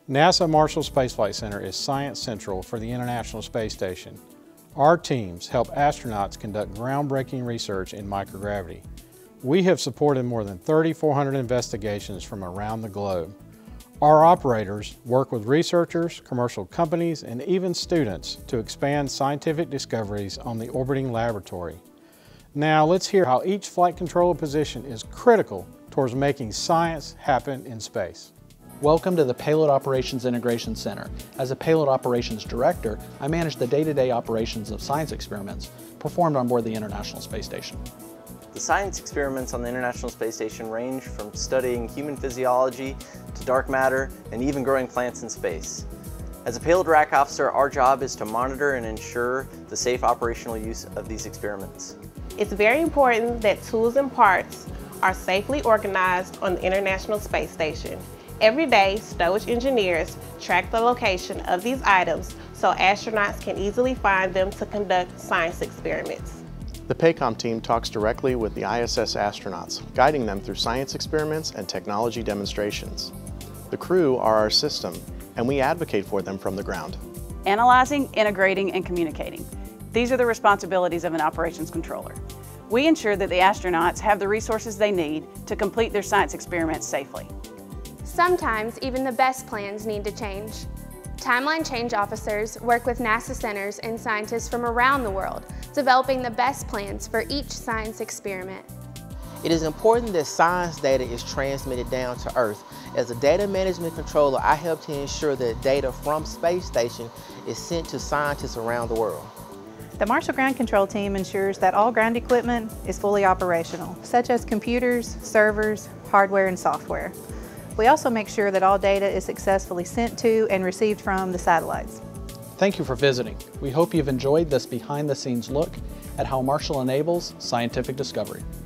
NASA Marshall Space Flight Center is Science Central for the International Space Station. Our teams help astronauts conduct groundbreaking research in microgravity. We have supported more than 3,400 investigations from around the globe. Our operators work with researchers, commercial companies, and even students to expand scientific discoveries on the orbiting laboratory. Now let's hear how each flight controller position is critical towards making science happen in space. Welcome to the Payload Operations Integration Center. As a Payload Operations Director, I manage the day-to-day operations of science experiments performed on board the International Space Station. The science experiments on the International Space Station range from studying human physiology to dark matter and even growing plants in space. As a Payload Rack Officer, our job is to monitor and ensure the safe operational use of these experiments. It's very important that tools and parts are safely organized on the International Space Station. Every day, stowage engineers track the location of these items so astronauts can easily find them to conduct science experiments. The PACOM team talks directly with the ISS astronauts, guiding them through science experiments and technology demonstrations. The crew are our system, and we advocate for them from the ground. Analyzing, integrating, and communicating. These are the responsibilities of an operations controller. We ensure that the astronauts have the resources they need to complete their science experiments safely. Sometimes even the best plans need to change. Timeline change officers work with NASA centers and scientists from around the world, developing the best plans for each science experiment. It is important that science data is transmitted down to Earth. As a data management controller, I help to ensure that data from space station is sent to scientists around the world. The Marshall Ground Control Team ensures that all ground equipment is fully operational, such as computers, servers, hardware, and software. We also make sure that all data is successfully sent to and received from the satellites. Thank you for visiting. We hope you've enjoyed this behind-the-scenes look at how Marshall enables scientific discovery.